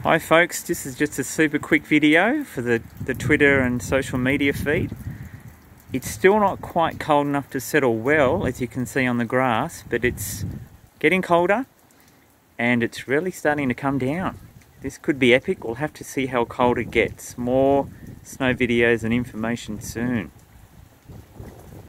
Hi folks, this is just a super quick video for the Twitter and social media feed. It's still not quite cold enough to settle well, as you can see on the grass, but it's getting colder and it's really starting to come down. This could be epic. We'll have to see how cold it gets. More snow videos and information soon.